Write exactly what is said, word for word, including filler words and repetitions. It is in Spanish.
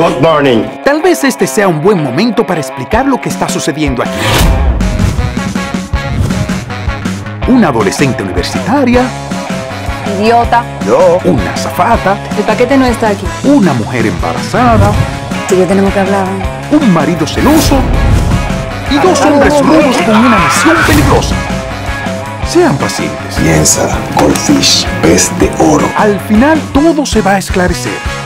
Good morning. Tal vez este sea un buen momento para explicar lo que está sucediendo aquí. Una adolescente universitaria. Idiota. Yo. Una azafata. El paquete no está aquí. Una mujer embarazada. Tú y yo tenemos que hablar. Un marido celoso. Y dos hombres rudos con una misión peligrosa. Sean pacientes. Piensa, Goldfish, pez de oro. Al final todo se va a esclarecer.